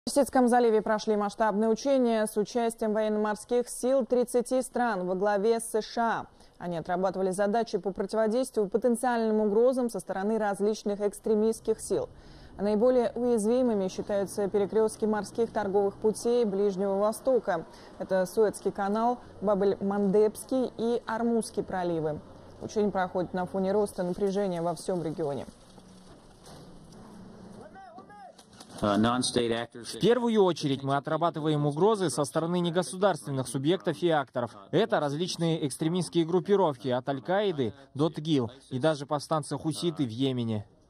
В Персидском заливе прошли масштабные учения с участием военно-морских сил 30 стран во главе с США. Они отрабатывали задачи по противодействию потенциальным угрозам со стороны различных экстремистских сил. Наиболее уязвимыми считаются перекрестки морских торговых путей Ближнего Востока. Это Суэцкий канал, Бабель-Мандебский и Ормузский проливы. Учения проходят на фоне роста напряжения во всем регионе. В первую очередь мы отрабатываем угрозы со стороны негосударственных субъектов и акторов. Это различные экстремистские группировки от Аль-Каиды до ТГИЛ и даже повстанцы хуситы в Йемене.